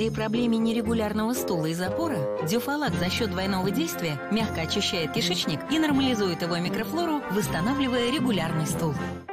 При проблеме нерегулярного стула и запора Дюфалак за счет двойного действия мягко очищает кишечник и нормализует его микрофлору, восстанавливая регулярный стул.